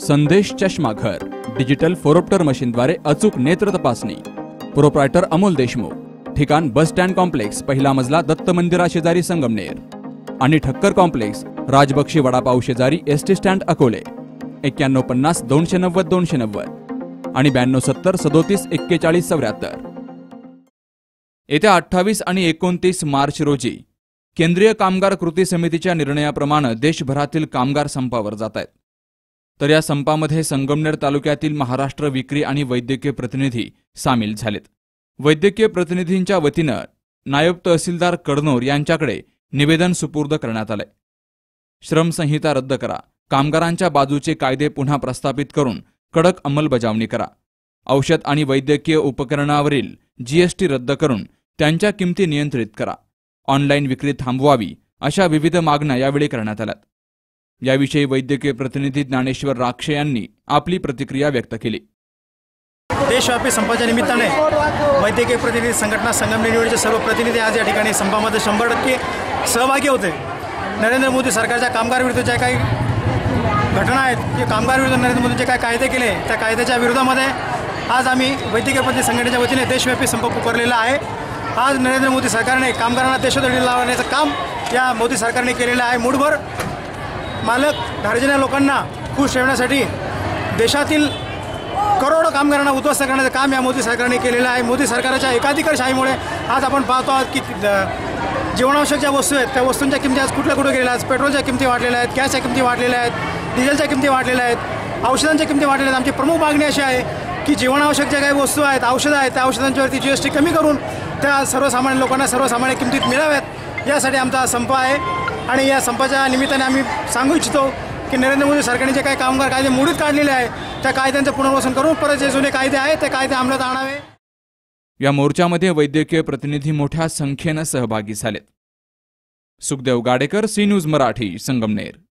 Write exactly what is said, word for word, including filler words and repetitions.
संदेश चष्माघर डिजिटल फोरोप्टर मशीनद्वारे अचूक नेत्र तपासणी। प्रोप्रायटर अमोल देशमुख। ठिकाण बस स्टँड कॉम्प्लेक्स, पहिला मजला, दत्त मंदिरा शेजारी संगमनेर आणि ठक्कर कॉम्प्लेक्स, राजबक्षी वडापाव शेजारी, एसटी स्टँड अकोले। एक्क्याण्णव पन्नास दोनशे नव्वद दोनशे नव्वद आणि ब्याण्णव सत्तर सदोतीस एक्केचाळीस चौऱ्याहत्तर। येत्या अठ्ठावीस आणि एकोणतीस मार्च रोजी केंद्रीय कामगार कृती समितीच्या निर्णयाप्रमाणे देशभरातील कामगार संपावर जात आहेत। तर या संपामध्ये संगमनेर तालुक्यातील महाराष्ट्र विक्री आणि वैद्यकीय प्रतिनिधी सामील झालेत। वैद्यकीय प्रतिनिधींच्या वतीनं नायब तहसीलदार कडनोर यांच्याकडे निवेदन सुपूर्द करण्यात आले। श्रमसंहिता रद्द करा, कामगारांच्या बाजूचे कायदे पुन्हा प्रस्थापित करून कडक अंमलबजावणी करा, औषध आणि वैद्यकीय उपकरणावरील जीएसटी रद्द करून त्यांच्या किमती नियंत्रित करा, ऑनलाईन विक्री थांबवावी, अशा विविध मागण्या यावेळी करण्यात आल्या। याविषयी वैद्यकीय प्रतिनिधी ज्ञानेश्वर राक्षे यांनी आपली प्रतिक्रिया व्यक्त केली। देशव्यापी संपाच्या निमित्ताने वैद्यकीय प्रतिनिधी संघटना संगमनेर निवडचे सर्व प्रतिनिधी आज या ठिकाणी संपामध्ये शंभर टक्के सहभागी होते। नरेंद्र मोदी सरकारच्या कामगार विरुद्धच्या काही घटना आहेत की कामगार विरुद्ध नरेंद्र मोदींचे काय कायदे केले, त्या कायद्याच्या विरोधामध्ये आज आम्ही वैद्यकीय प्रतिनिधी संघटनेच्या वतीने देशव्यापी संप पुकारलेला आहे। आज नरेंद्र मोदी सरकारने कामगारांना देशोधडी लावण्याचं काम या मोदी सरकारने केलेलं आहे। मूठभर मालक धार्जिण्या लोकांना खुश ठेवण्यासाठी देशातील करोडो कामगारांना उद्ध्वस्त करण्याचं काम या मोदी सरकारने केलेलं आहे। मोदी सरकारच्या एकाधिकारशाहीमुळे आज आपण पाहतो आहोत की जीवनावश्यक ज्या वस्तू आहेत त्या वस्तूंच्या किमती आज कुठल्या कुठे गेलेल्या आहेत। पेट्रोलच्या किमती वाढलेल्या आहेत, गॅसच्या किमती वाढलेल्या आहेत, डिझेलच्या किमती वाढलेल्या आहेत, औषधांच्या किमती वाढलेल्या आहेत। आमची प्रमुख मागणी अशी आहे की जीवनावश्यक ज्या काही वस्तू आहेत, औषधं आहेत, त्या औषधांच्यावरती जी एस टी कमी करून त्या सर्वसामान्य लोकांना सर्वसामान्य किमतीत मिळाव्यात, यासाठी आमचा संप आहे। आणि या संपाच्या निमित्ताने आम्ही सांगू इच्छितो की नरेंद्र मोदी सरकारने जे काही कामगार कायदे मोडीत काढलेले आहेत त्या कायद्यांचं पुनर्वसन करून परत जे जुने कायदे आहेत ते कायदे अंमलात आणावे। या मोर्चामध्ये वैद्यकीय प्रतिनिधी मोठ्या संख्येने सहभागी झालेत। Sukhdev Gadekar, C News Marathi, Sangamner.